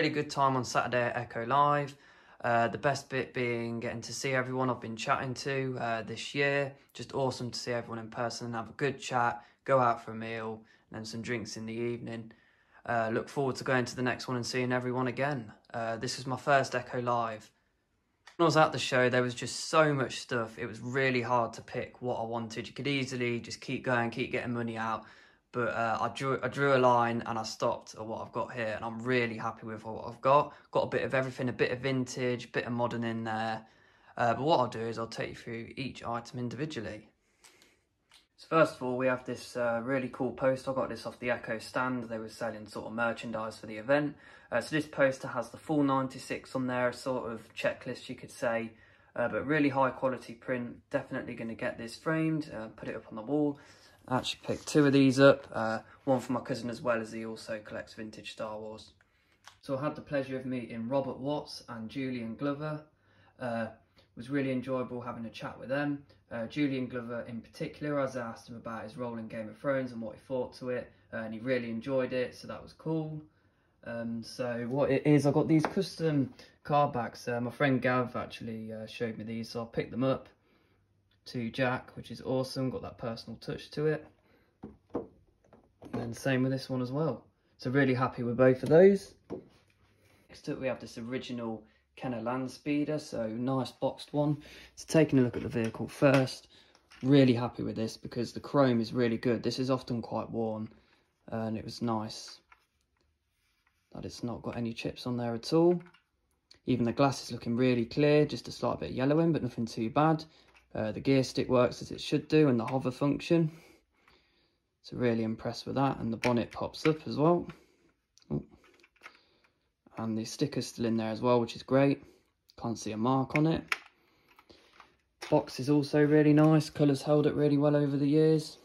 really good time on Saturday at Echo Live. The best bit being getting to see everyone I've been chatting to this year. Just awesome to see everyone in person and have a good chat, go out for a meal and then some drinks in the evening. Look forward to going to the next one and seeing everyone again. This was my first Echo Live. When I was at the show, there was just so much stuff. It was really hard to pick what I wanted. You could easily just keep going, keep getting money out. But I drew a line and I stopped at what I've got here. And I'm really happy with what I've got. Got a bit of everything, a bit of vintage, a bit of modern in there. But what I'll do is I'll take you through each item individually. So first of all, we have this really cool poster. I got this off the Echo stand. They were selling sort of merchandise for the event. So this poster has the full 96 on there, sort of checklist you could say. But really high quality print. Definitely going to get this framed, put it up on the wall. I actually picked two of these up, one for my cousin as well, as he also collects vintage Star Wars. So I had the pleasure of meeting Robert Watts and Julian Glover. It was really enjoyable having a chat with them. Julian Glover in particular, as I asked him about his role in Game of Thrones and what he thought to it, and he really enjoyed it, so that was cool. So what it is, I got these custom card backs. My friend Gav actually showed me these, so I picked them up to Jack, which is awesome. Got that personal touch to it. And then same with this one as well. So really happy with both of those. Next up we have this original Kenner Land Speeder, so nice boxed one. So taking a look at the vehicle first, really happy with this because the chrome is really good. This is often quite worn and it was nice that it's not got any chips on there at all. Even the glass is looking really clear, just a slight bit yellowing, but nothing too bad. The gear stick works as it should do, and the hover function. So really impressed with that, and the bonnet pops up as well. Ooh. And the sticker's still in there as well, which is great. Can't see a mark on it. Box is also really nice. Colours held it really well over the years.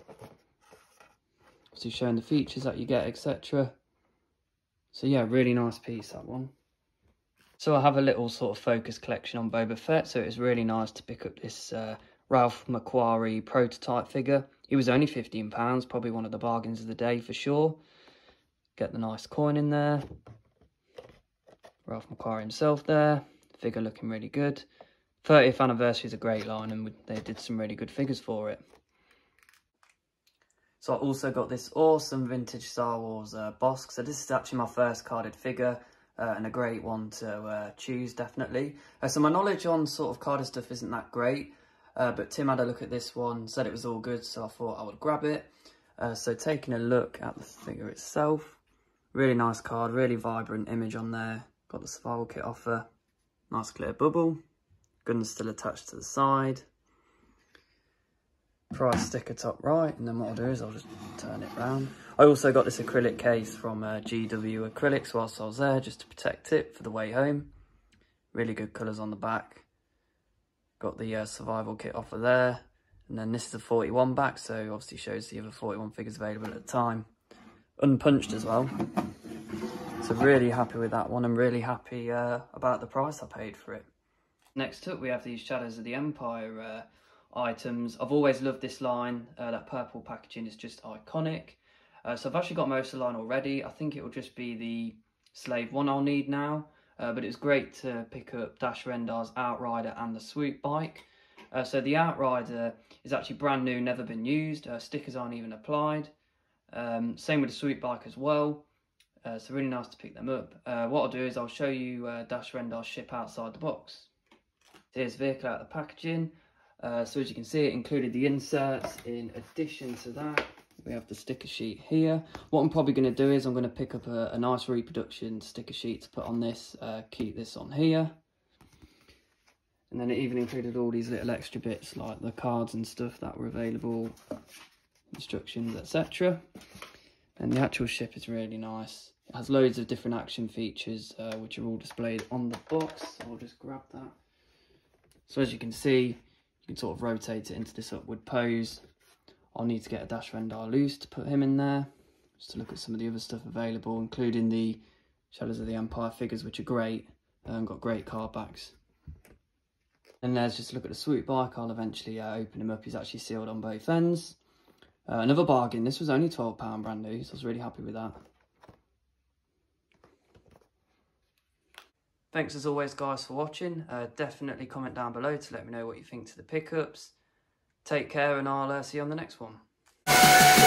So showing the features that you get, etc. So yeah, really nice piece, that one. So I have a little sort of focus collection on Boba Fett, so it was really nice to pick up this Ralph McQuarrie prototype figure. He was only £15, probably one of the bargains of the day for sure. Get the nice coin in there. Ralph McQuarrie himself there. Figure looking really good. 30th anniversary is a great line, and they did some really good figures for it. So I also got this awesome vintage Star Wars Bossk. So this is actually my first carded figure. And a great one to choose, definitely. So my knowledge on sort of carded stuff isn't that great, but Tim had a look at this one, said it was all good, so I thought I would grab it. So taking a look at the figure itself, really nice card, really vibrant image on there. Got the survival kit offer, nice clear bubble, gun's still attached to the side. Price sticker top right, and then what I'll do is I'll just turn it round. I also got this acrylic case from GW Acrylics whilst I was there, just to protect it for the way home. Really good colours on the back. Got the survival kit offer there, and then this is a 41 back, so obviously shows the other 41 figures available at the time. Unpunched as well. So really happy with that one, and really happy about the price I paid for it. Next up we have these Shadows of the Empire items. I've always loved this line. That purple packaging is just iconic. So I've actually got most of the line already. I think it will just be the Slave one I'll need now. But it was great to pick up Dash Rendar's Outrider and the Swoop bike. So the Outrider is actually brand new, never been used. Stickers aren't even applied. Same with the Swoop bike as well. So really nice to pick them up. What I'll do is I'll show you Dash Rendar's ship outside the box. Here's the vehicle out of the packaging. So as you can see, it included the inserts. In addition to that, we have the sticker sheet here. What I'm probably going to do is I'm going to pick up a nice reproduction sticker sheet to put on this, keep this on here. And then it even included all these little extra bits like the cards and stuff that were available, instructions, etc. And the actual ship is really nice. It has loads of different action features, which are all displayed on the box. So I'll just grab that. So as you can see, you can sort of rotate it into this upward pose. I'll need to get a Dash Rendar loose to put him in there, just to look at some of the other stuff available, including the Shadows of the Empire figures, which are great, and got great card backs. And there's just a look at the Swoop bike. I'll eventually open him up. He's actually sealed on both ends. Another bargain. This was only £12 brand new, so I was really happy with that. Thanks as always, guys, for watching. Definitely comment down below to let me know what you think to the pickups. Take care, and I'll see you on the next one.